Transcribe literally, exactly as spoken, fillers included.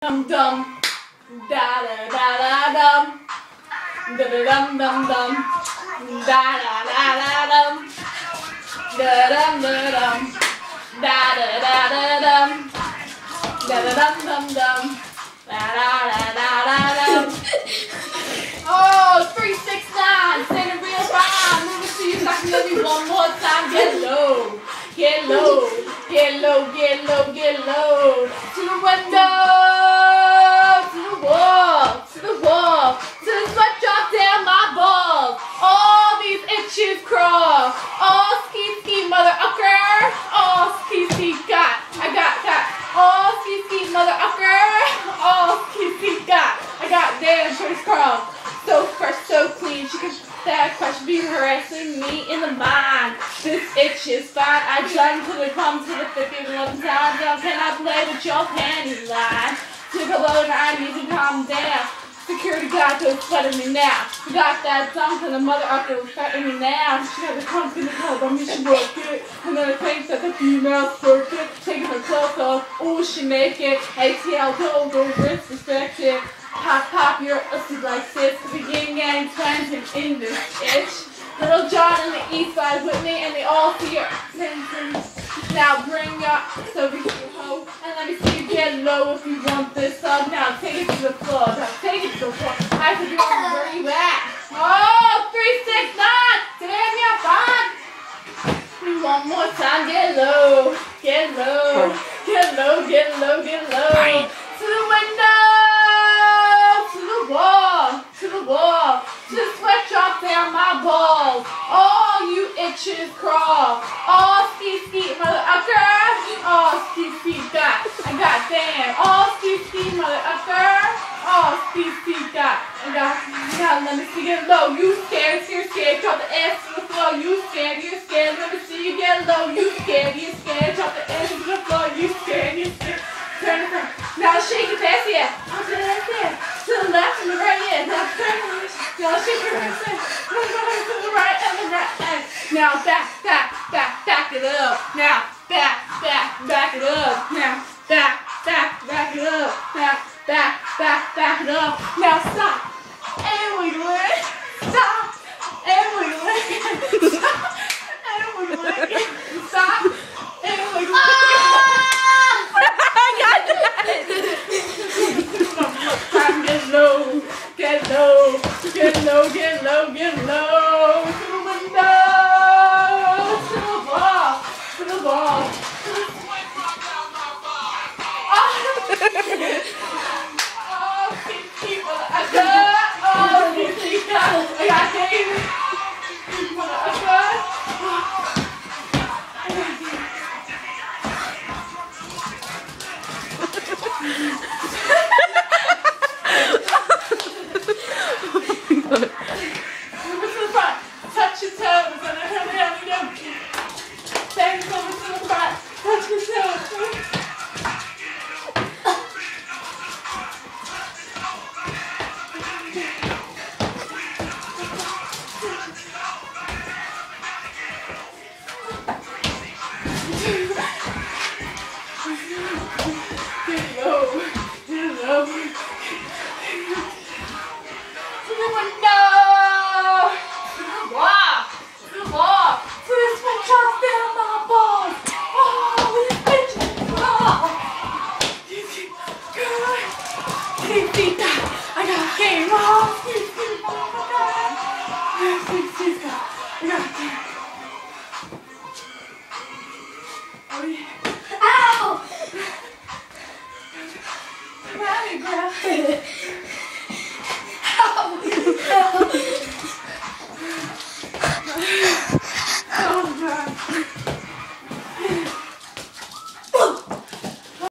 Dum dum, da da da da dum, da da dum dum dum, da da da da dum, da dum da dum, da da da da dum, da da dum dum dum, da da da da da dum. Oh, three six nine, saying it real fine. Let me see if I can let me one more time. Get low, get low, get low, get low, get low. To the window, to the wall, to the wall, to the sweat drop down my balls. All these itches crawl. Oh, ski ski mother ucker. Oh, ski ski got, I got got. Oh, ski ski mother ucker. Oh, ski ski got, I got damn pretty crawl. So fresh, so clean, she could that question be harassing me in the mind. This itch is fine. I jump till it comes to the fifty eleven times. Now can I play with your panties line? Took a load and I need to calm down. Security guard goes sweating me now. Got that dunk and the mother up there was sweating me now. She got the trunk in the club, I mean she work it. And then it thinks that the female's work it. Taking her clothes off, ooh she make it. A T L go, go wrist respect it. Pop, pop, your pussy like this. The yin yang twins and in this itch. Little John and the east side with me, and they all see her. Now bring up so we can ho. And let me see you get low if you want this up. Now take it to the floor. Now take it to the floor. I have to do it where you at. Oh, three, six, nine. Damn, you're fine. One more time. Get low. Get low. Get low, get low, get low. To the window. To the wall, to the wall, to the sweat drop down my balls. All you itches crawl. All ski ski mother ucker. All ski ski got, I got damn. All ski ski mother ucker. All ski ski got, I got. Now let me see you low. You scared, you're scared. Drop the ass to the floor. You scared, you're scared. Let me see you get low. You scared, you're scared. Drop the ass to the floor. You scared, you're scared. Turn it around. Now shake it fast, yeah. I'll do that there. To the left and the right, yeah. Now turn it. Now shake it right. To the right and the right. And now back, back, back, back it up. Now back, back, back it up. Now back, back, back it up. Now back, back, back it up. Now stop. And wiggle it. Stop. And wiggle it. Stop. And wiggle it. Stop. And wiggle it. Get low, get low, get low, get low, get low. To the window, to the wall, to the wall. Oh, people, I got, oh, people, I got David. People, I got. Touch your toes and I heard how we don't. Thanks over to the front. Touch your toes. Get low. Get low. To the window. I got game off. Oh yeah. Ow! Come out here, girl.